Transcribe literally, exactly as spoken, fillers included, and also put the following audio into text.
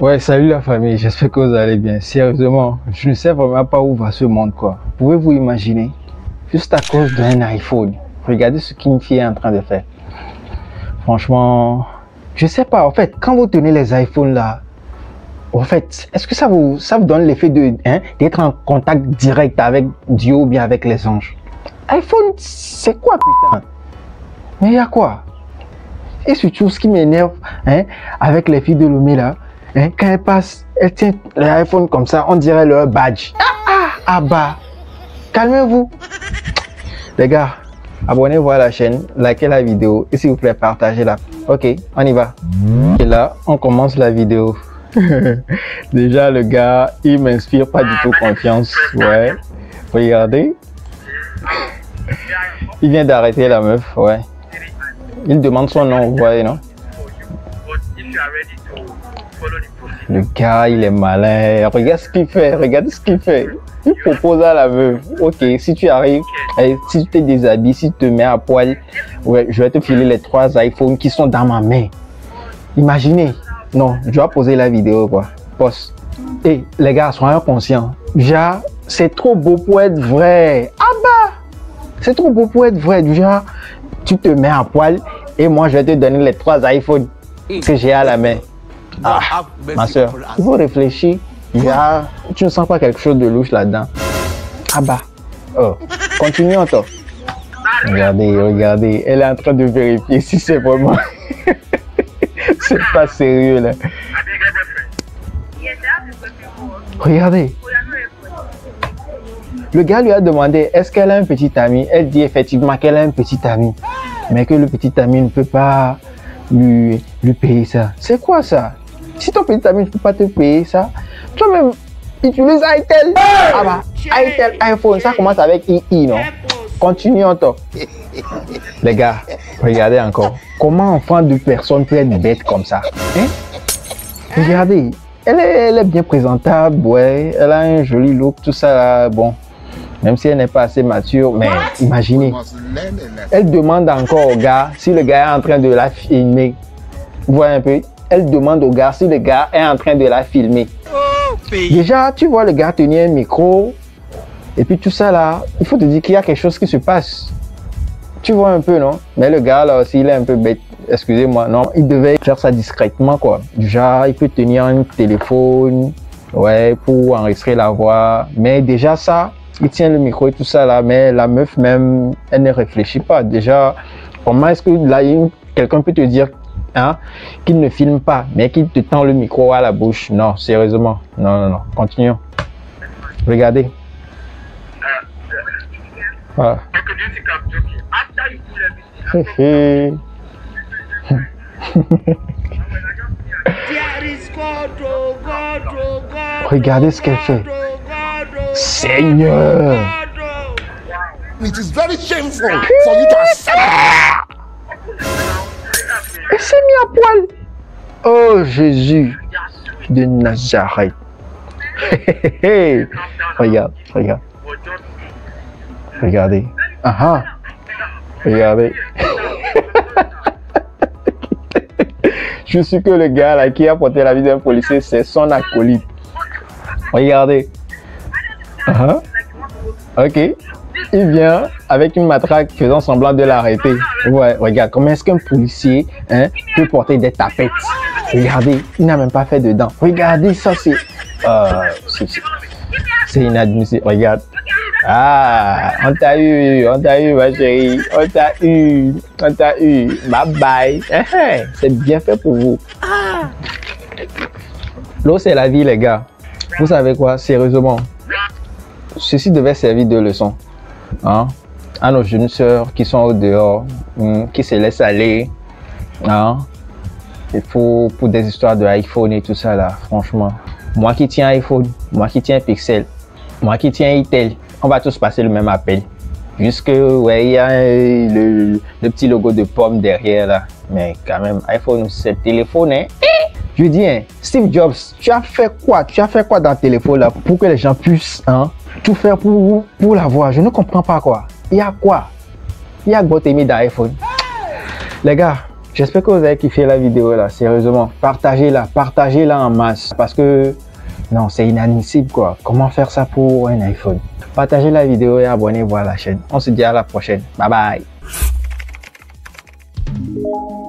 Ouais, salut la famille, j'espère que vous allez bien. Sérieusement, je ne sais vraiment pas où va ce monde, quoi. Pouvez-vous imaginer? Juste à cause d'un iPhone. Regardez ce qu'une fille est en train de faire. Franchement, je sais pas. En fait, quand vous tenez les iPhones là, en fait, est-ce que ça vous, ça vous donne l'effet de, hein, d'être en contact direct avec Dieu ou bien avec les anges? iPhone, c'est quoi, putain? Mais il y a quoi? Et surtout, ce qui m'énerve, hein, avec les filles de Lomé là, hein, quand elles passent, elles tiennent l'iPhone comme ça, on dirait leur badge. Ah, ah, ah bah, calmez-vous. Les gars, abonnez-vous à la chaîne, likez la vidéo et s'il vous plaît, partagez-la. Ok, on y va. Et là, on commence la vidéo. Déjà, le gars, il m'inspire pas du tout confiance. Ouais, regardez. Il vient d'arrêter la meuf, ouais. Il demande son nom, vous voyez, non? Le gars, il est malin. Regarde ce qu'il fait, regarde ce qu'il fait. Il propose à la meuf, ok, si tu arrives, et si tu te déshabilles, si tu te mets à poil, ouais, je vais te filer les trois iPhones qui sont dans ma main. Imaginez. Non, je dois poser la vidéo, quoi. Poste. Et les gars, soyez conscients. Déjà, c'est trop beau pour être vrai. Ah bah! C'est trop beau pour être vrai. Déjà, tu te mets à poil et moi, je vais te donner les trois iPhones que j'ai à la main. Ah, ma soeur, il faut réfléchir. Déjà, tu ne sens pas quelque chose de louche là-dedans. Ah bah. Oh, continuons, toi. Regardez, regardez. Elle est en train de vérifier si c'est vraiment... C'est pas sérieux, là. Regardez. Le gars lui a demandé, est-ce qu'elle a un petit ami? Elle dit effectivement qu'elle a un petit ami. Mais que le petit ami ne peut pas lui, lui payer ça. C'est quoi ça? Si ton petit ami ne peut pas te payer ça, toi-même, utilise iTel. Ah bah, iTel, iPhone, ça commence avec I I, non? Continuons, toi. Les gars, regardez encore. Comment enfant de personne peut être bête comme ça? Hein? Regardez, elle est, elle est bien présentable, ouais. Elle a un joli look, tout ça là, bon. Même si elle n'est pas assez mature, mais imaginez. Elle demande encore au gars si le gars est en train de la filmer. Vous voyez un peu? Elle demande au gars si le gars est en train de la filmer. Déjà, tu vois le gars tenir un micro. Et puis tout ça là, il faut te dire qu'il y a quelque chose qui se passe. Tu vois un peu, non? Mais le gars là aussi, il est un peu bête. Excusez-moi, non, il devait faire ça discrètement, quoi. Déjà, il peut tenir un téléphone, ouais, pour enregistrer la voix. Mais déjà ça, il tient le micro et tout ça là, mais la meuf même, elle ne réfléchit pas. Déjà, comment est-ce que là, quelqu'un peut te dire, hein, qu'il ne filme pas, mais qu'il te tend le micro à la bouche? Non, sérieusement. Non, non, non. Continuons. Regardez. Voilà. Regardez ce qu'elle fait. Seigneur. It is very shameful for you to accept. Elle s'est mise à poil. Oh Jésus de Nazareth. Regarde, regarde. Regardez. Ah ah. Regardez. Je suis que le gars là qui a porté la vie d'un policier, c'est son acolyte. Regardez. Uh-huh. Ok. Il vient avec une matraque faisant semblant de l'arrêter. Ouais, regarde, comment est-ce qu'un policier, hein, peut porter des tapettes? Regardez, il n'a même pas fait dedans. Regardez, ça c'est... Euh, c'est inadmissible. Regarde. Ah, on t'a eu, on t'a eu, ma chérie. On t'a eu, on t'a eu. Bye bye. C'est bien fait pour vous. L'eau, c'est la vie, les gars. Vous savez quoi, sérieusement, ceci devait servir de leçon, hein, à nos jeunes sœurs qui sont au dehors, hein, qui se laissent aller, hein, il faut pour des histoires de iPhone et tout ça là, franchement. Moi qui tiens iPhone, moi qui tiens Pixel, moi qui tiens Itel, on va tous passer le même appel. Jusque, ouais, il y a le, le petit logo de pomme derrière là, mais quand même, iPhone, c'est téléphone, hein. Je dis, hein, Steve Jobs, tu as fait quoi? Tu as fait quoi dans le téléphone là pour que les gens puissent, hein, tout faire pour, pour l'avoir? Je ne comprends pas quoi. Il y a quoi? Il y a Gotemi dans iPhone. Les gars, J'espère que vous avez kiffé la vidéo là, sérieusement. Partagez-la, partagez-la en masse. Parce que, non, c'est inadmissible quoi. Comment faire ça pour un iPhone? Partagez la vidéo et abonnez-vous à la chaîne. On se dit à la prochaine. Bye bye.